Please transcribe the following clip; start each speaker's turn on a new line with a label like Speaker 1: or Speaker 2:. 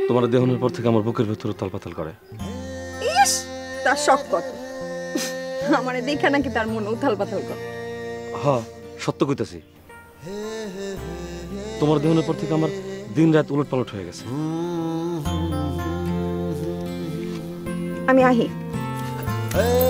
Speaker 1: তোমার দেহনের পর থেকে আমার বুকের ভেতরে তালপাতাল করে।
Speaker 2: ইস, তার শখ কত! আমারে দেখে নাকি তার মন উথাল পাথাল করে।
Speaker 1: হ্যাঁ, সত্য কইতাছি। তোমার দেহনের পর থেকে আমার দিন রাত উলট পালট হয়ে গেছে।
Speaker 2: আমি আহি।